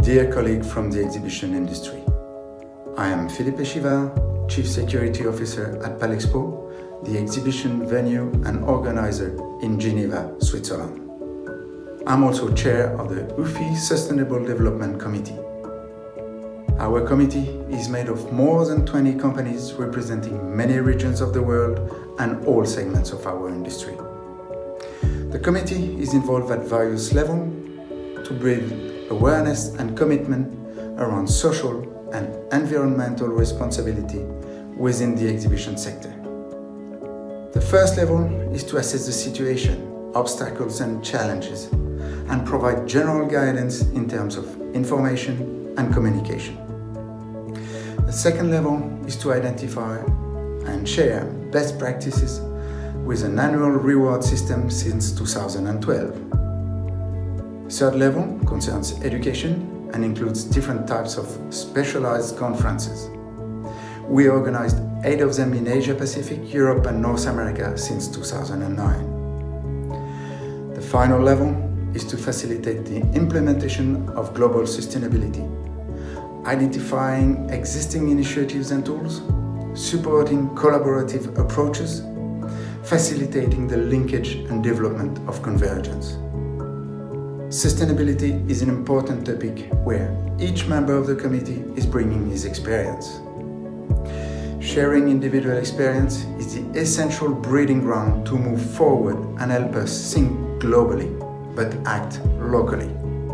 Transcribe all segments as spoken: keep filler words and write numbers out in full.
Dear colleague from the exhibition industry, I am Philippe Chivard, Chief Security Officer at Palexpo, the exhibition venue and organizer in Geneva, Switzerland. I'm also chair of the U F I Sustainable Development Committee. Our committee is made of more than twenty companies representing many regions of the world and all segments of our industry. The committee is involved at various levels to build awareness and commitment around social and environmental responsibility within the exhibition sector. The first level is to assess the situation, obstacles and challenges, and provide general guidance in terms of information and communication. The second level is to identify and share best practices with an annual reward system since two thousand twelve. Third level concerns education and includes different types of specialized conferences. We organized eight of them in Asia Pacific, Europe and North America since two thousand nine. The final level is to facilitate the implementation of global sustainability, identifying existing initiatives and tools, supporting collaborative approaches, facilitating the linkage and development of convergence. Sustainability is an important topic where each member of the committee is bringing his experience. Sharing individual experience is the essential breeding ground to move forward and help us think globally, but act locally.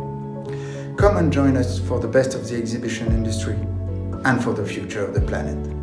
Come and join us for the best of the exhibition industry and for the future of the planet.